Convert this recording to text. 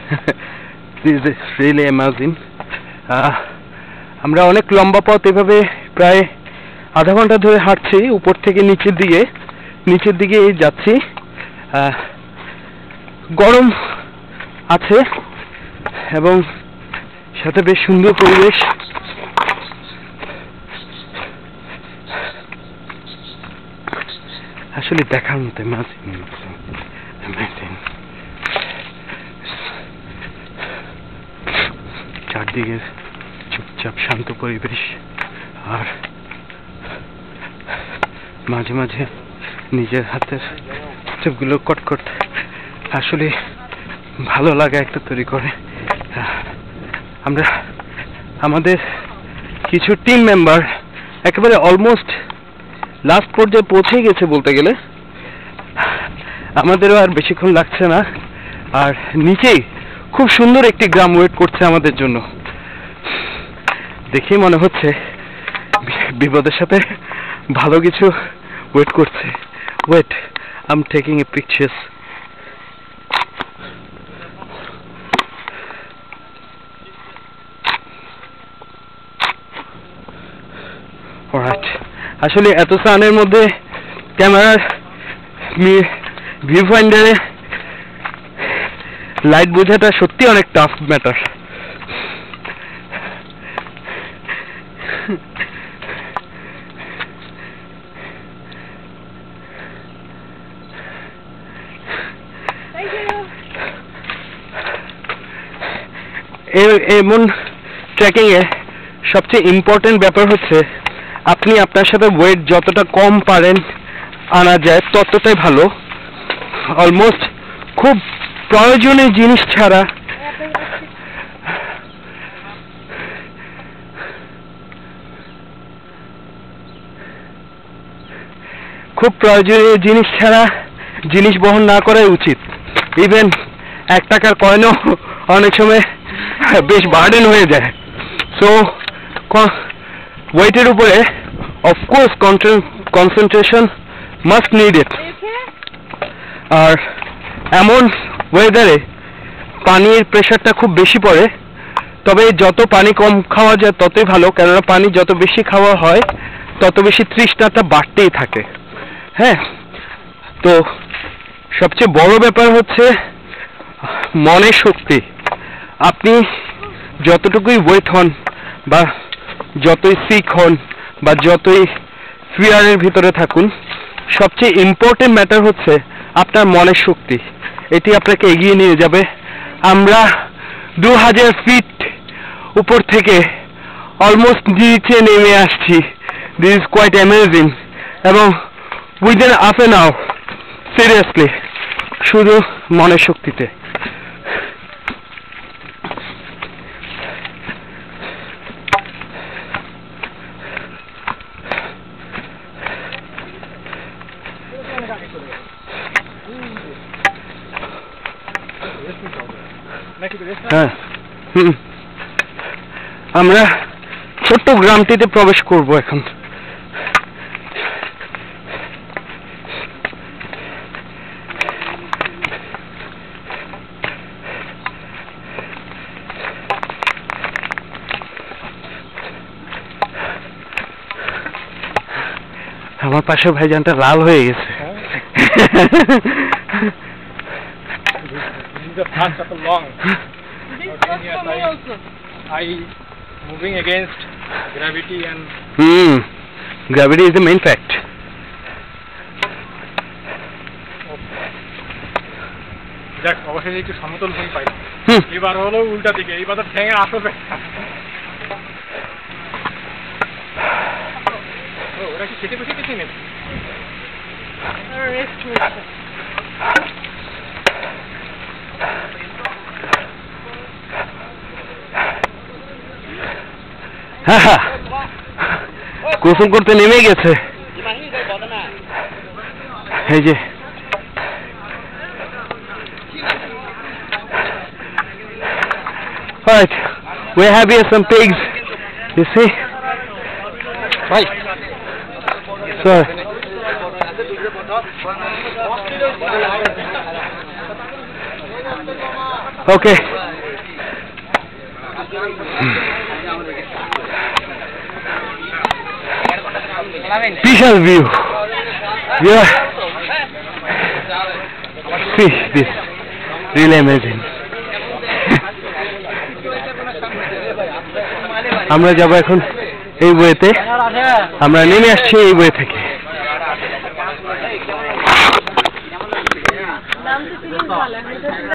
This is really amazing. আমরা অনেক লম্বা পথ এভাবে প্রায় আধা ঘন্টা ধরে হাঁটছি উপর থেকে নিচের দিকে যাচ্ছি। গরম আছে এবং সাথে বেশ সুন্দর পরিবেশ। আসলে দেখার মতো চারদিকে চুপচাপ শান্ত পরিবেশ, আর মাঝে মাঝে নিজের হাতের স্টেপগুলো কটকট আসলে ভালো লাগা একটা তৈরি করে। আমরা আমাদের কিছু টিম মেম্বার একেবারে অলমোস্ট লাস্ট পর্যায়ে পৌঁছে গেছে বলতে গেলে। আমাদেরও আর বেশিক্ষণ লাগছে না, আর নিচেই খুব সুন্দর একটি গ্রাম ওয়েট করছে আমাদের জন্য। দেখেই মনে হচ্ছে বিপদের সাথে ভালো কিছু ওয়েট করছে। Wait, I am taking a pictures. Alright, আসলে এত সানের মধ্যে ক্যামেরার ভিউ ফাইন্ডারে লাইট বোঝাটা সত্যি অনেক টাফ ম্যাটার। এমন ট্রেকিং এ সবচেয়ে ইম্পর্টেন্ট ব্যাপার হচ্ছে আপনি আপনার সাথে ওয়েট যতটা কম পারেন আনা যায় ততটাই ভালো। অলমোস্ট খুব প্রয়োজনীয় জিনিস ছাড়া জিনিস বহন না করাই উচিত। ইভেন 1 টাকার কয়েনও অনেক সময় বেশ বার্ডেন হয়ে যায়। সো ওয়েটের উপরে অফকোর্স কনসেন্ট্রেশন মাস্ট নিডেড। আর এমন ওয়েদারে পানির প্রেশারটা খুব বেশি পড়ে, তবে যত পানি কম খাওয়া যায় ততই ভালো, কেননা পানি যত বেশি খাওয়া হয় তত বেশি তৃষ্ণাটা বাড়তেই থাকে। হ্যাঁ, তো সবচেয়ে বড় ব্যাপার হচ্ছে মনের শক্তি। আপনি যতটুকুই ওয়েট হন বা যতই সিক হন বা যতই ফিয়ারের ভিতরে থাকুন, সবচেয়ে ইম্পর্টেন্ট ম্যাটার হচ্ছে আপনার মনের শক্তি। এটি আপনাকে এগিয়ে নিয়ে যাবে। আমরা 2000 ফিট উপর থেকে অলমোস্ট নিচে নেমে আসছি। This is quite amazing. এবং within half an hour, seriously, শুধু মনের শক্তিতে। হ্যাঁ, আমরা ছোট্ট গ্রামটিতে প্রবেশ করব এখন। আমার পাশে ভাইজানটা লাল হয়ে গেছে। Moving against gravity and gravity is the main fact. দেখ অবশ্যই একটু সমতল ভূমি পাই। এবার হলো উল্টা দিকে, এইবার তো ঠ্যাঙে আসবে। ওরা কি খেতে বসে গেছে নাকি? হ্যাঁ, গোসল করতে নেমে গেছে। এই যে right, we have here some pigs, you see. Right. Sir. Okay. Special view. Yeah. Fish this. Really amazing. আমরা যাব এখন এই বইতে, আমরা নেমে আসছি এই বই থেকে।